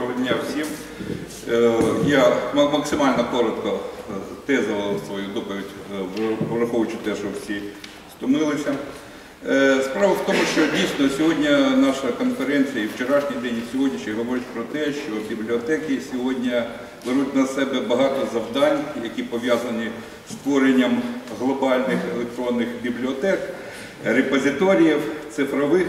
Доброго дня всім. Я максимально коротко тезово свою доповідь, враховуючи те, що всі стомилися. Справа в тому, що дійсно сьогодні наша конференція і вчорашній день, і сьогоднішній говорить про те, що бібліотеки сьогодні беруть на себе багато завдань, які пов'язані з створенням глобальних електронних бібліотек, репозиторіїв, цифрових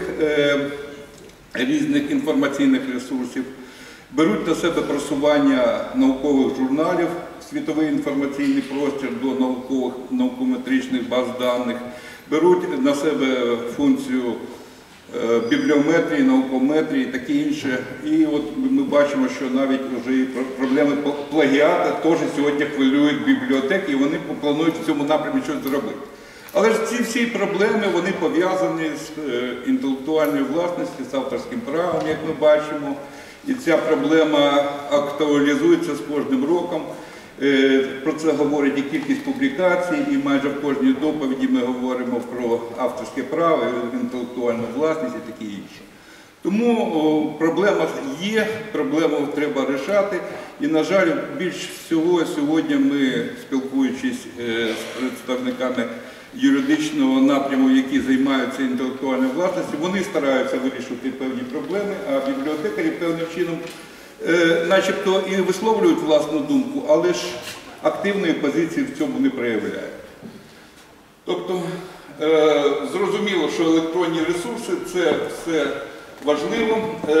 різних інформаційних ресурсів, беруть на себе просування наукових журналів, світовий інформаційний простір до наукових, наукометричних баз даних, беруть на себе функцію бібліометрії, наукометрії і таке інше. І от ми бачимо, що навіть вже і проблеми плагіату теж сьогодні хвилюють бібліотеки, і вони планують в цьому напрямі щось зробити. Але ж ці всі проблеми, вони пов'язані з інтелектуальною власністю, з авторським правом, як ми бачимо. І ця проблема актуалізується з кожним роком. Про це говорить і кількість публікацій, і майже в кожній доповіді ми говоримо про авторське право, інтелектуальну власність і таке інше. Тому проблема є, проблему треба рішати. І, на жаль, більш всього сьогодні ми, спілкуючись з представниками юридичного напряму, які займаються інтелектуальною власністю, вони стараються вирішувати певні проблеми, а бібліотекарі певним чином начебто і висловлюють власну думку, але ж активної позиції в цьому не проявляють. Тобто, зрозуміло, що електронні ресурси – це все важливо.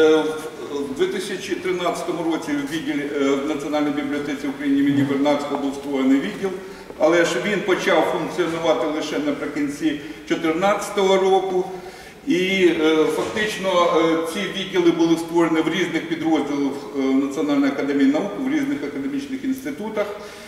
В 2013 році в Національній бібліотеці України імені Вернадського був створений відділ, але ж він почав функціонувати лише наприкінці 2014 року. І фактично ці відділи були створені в різних підрозділах Національної академії наук, в різних академічних інститутах.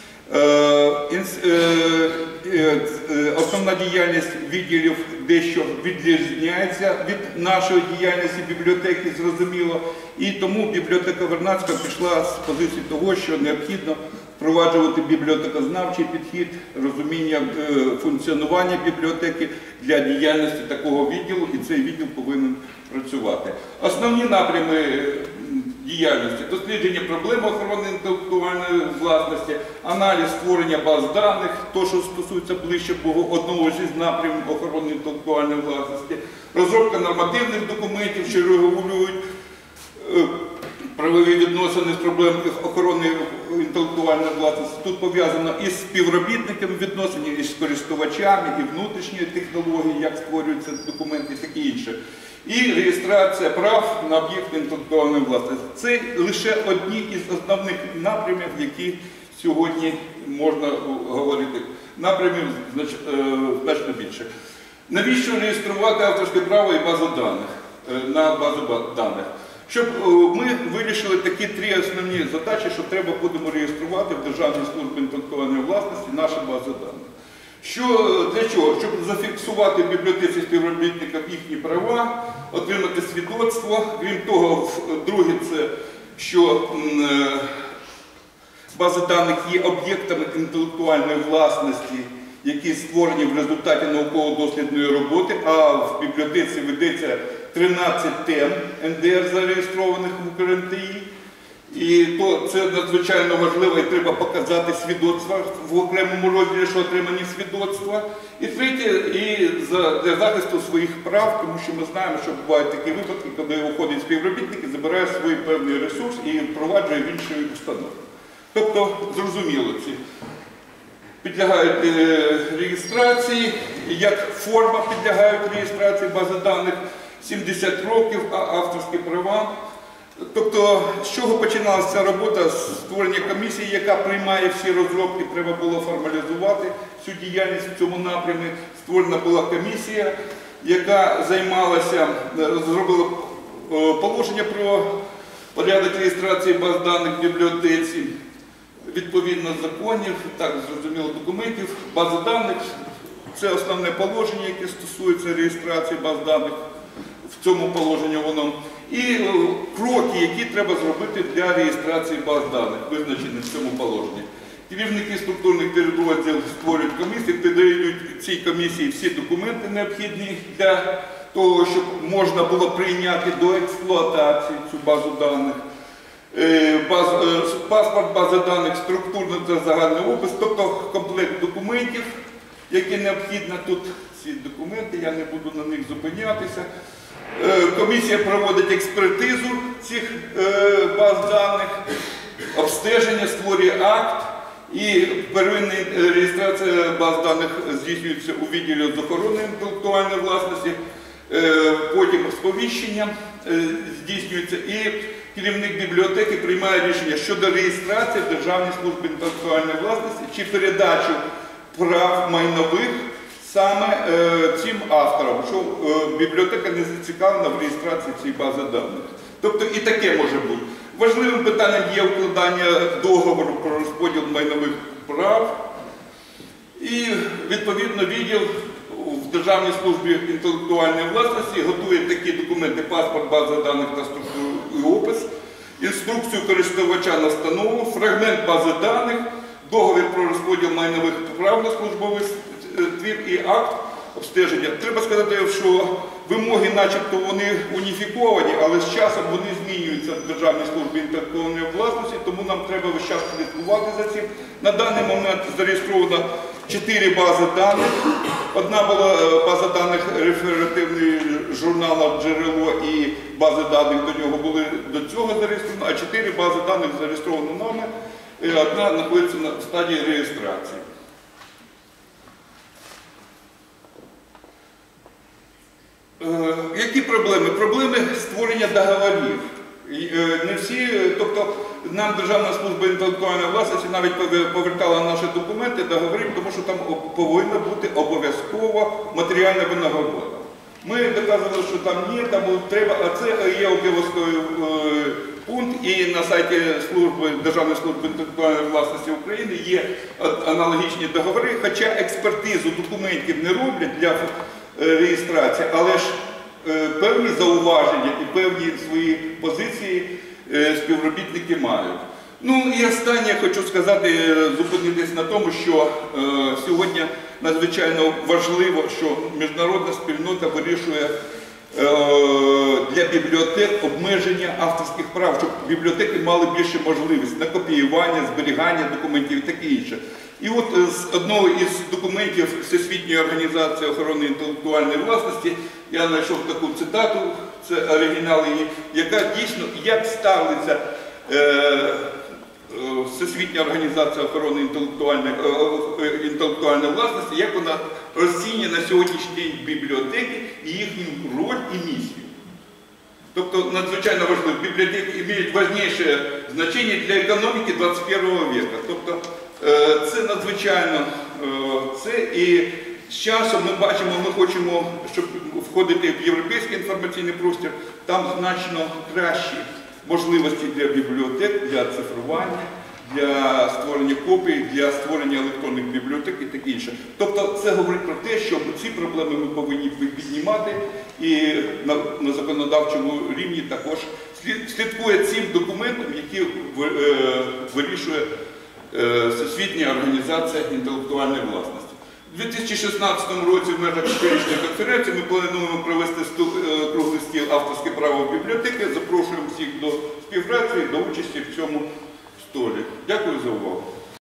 Основна діяльність відділів дещо відрізняється від нашої діяльності бібліотеки, зрозуміло. І тому бібліотека Вернадського пішла з позиції того, що необхідно впроваджувати бібліотекознавчий підхід, розуміння функціонування бібліотеки для діяльності такого відділу, і цей відділ повинен працювати. Основні напрями діяльності – дослідження проблем охорони інтелектуальної власності, аналіз створення баз даних, то, що стосується ближче одного з напрямів охорони інтелектуальної власності, розробка нормативних документів, що регулюють правові відносини з проблемами охорони інтелектуальної власності. Тут пов'язано із співробітниками відносини, із користувачами, і внутрішні технології, як створюються документи і таке інше. І реєстрація прав на об'єкти інтелектуальної власності. Це лише одні із основних напрямів, які сьогодні можна говорити. Напрямів значно більше. Навіщо реєструвати авторське право і базу даних, на базу даних? Щоб ми вирішили такі три основні задачі, що треба будемо реєструвати в Державній службі інтелектуальної власності наші бази даних. Для чого? Щоб зафіксувати в бібліотеці співробітників їхні права, отримати свідоцтво. Крім того, друге це, що бази даних є об'єктами інтелектуальної власності, які створені в результаті науково-дослідної роботи, а в бібліотеці ведеться 13 тем НДР, зареєстрованих в УКРНТІ. І то це надзвичайно важливо, і треба показати свідоцтва в окремому розділі, що отримані свідоцтва. І третє, і для захисту своїх прав, тому що ми знаємо, що бувають такі випадки, коли виходить співробітник і забирає свій певний ресурс і впроваджує в інші установи. Тобто, зрозуміло, ці підлягають реєстрації, як форма підлягають реєстрації бази даних, 70 років, а авторські права. Тобто, з чого починалася ця робота? З створення комісії, яка приймає всі розробки, треба було формалізувати всю діяльність в цьому напрямі. Створена була комісія, яка займалася, зробила положення про порядок реєстрації баз даних в бібліотеці, відповідно законів, так, зрозуміло, документів, бази даних. Це основне положення, яке стосується реєстрації баз даних. В цьому положенні воно. І кроки, які треба зробити для реєстрації баз даних, визначені в цьому положенні. Керівники структурних підрозділів створюють комісії, передають цій комісії всі документи необхідні для того, щоб можна було прийняти до експлуатації цю базу даних. паспорт, база даних, структурний та загальний опис, тобто комплект документів, які необхідно. Тут ці документи, я не буду на них зупинятися. Комісія проводить експертизу цих баз даних, обстеження, створює акт, і первинна реєстрація баз даних здійснюється у відділі з охорони інтелектуальної власності, потім сповіщення здійснюється, і керівник бібліотеки приймає рішення щодо реєстрації в Державній службі інтелектуальної власності чи передачу прав майнових саме цим авторам, що бібліотека не зацікавлена в реєстрації цієї бази даних. Тобто і таке може бути. Важливим питанням є укладання договору про розподіл майнових прав. І, відповідно, відділ в Державній службі інтелектуальної власності готує такі документи: паспорт, база даних та структурний опис, інструкцію користувача на встанову, фрагмент бази даних, договір про розподіл майнових прав на службовий твір і акт обстеження. Треба сказати, що вимоги начебто вони уніфіковані, але з часом вони змінюються в Державній службі інтелектуальної власності, тому нам треба весь час слідкувати за цим. На даний момент зареєстровано 4 бази даних. Одна була база даних реферативний журнал «Джерело» і бази даних до нього були до цього зареєстровані, а 4 бази даних зареєстровано нами, і одна знаходиться на стадії реєстрації. Які проблеми? Проблеми створення договорів. Не всі, тобто нам Державна служба інтелектуальної власності навіть повертала наші документи, договорів, тому що там повинна бути обов'язково матеріальна винагорода. Ми доказували, що там ні, там треба, а це є обов'язковий пункт, і на сайті Державної служби інтелектуальної власності України є аналогічні договори, хоча експертизу документів не роблять для реєстрації, але ж певні зауваження і певні свої позиції співробітники мають. Ну і останнє я хочу сказати, зупинитись на тому, що сьогодні надзвичайно важливо, що міжнародна спільнота вирішує для бібліотек обмеження авторських прав, щоб бібліотеки мали більше можливість на копіювання, зберігання документів і таке інше. І от з одного із документів Всесвітньої організації охорони інтелектуальної власності я знайшов таку цитату, це оригінал її, яка дійсно, як ставиться Всесвітня організація охорони інтелектуальної власності, як вона розцінює на сьогоднішній день бібліотеки і їхню роль і місію. Тобто надзвичайно важливо, бібліотеки мають важливіше значення для економіки 21 века. Тобто це надзвичайно і з часом ми бачимо, ми хочемо, щоб входити в європейський інформаційний простір, там значно кращі можливості для бібліотек, для цифрування, для створення копій, для створення електронних бібліотек і таке інше. Тобто це говорить про те, що ці проблеми ми повинні піднімати і на законодавчому рівні також слідкує цим документом, який вирішує Всесвітня організація інтелектуальної власності. У 2016 році в межах щорічної конференції ми плануємо провести круглий стіл «Авторське право в бібліотеки». Запрошуємо всіх до співпраці, до участі в цьому столі. Дякую за увагу.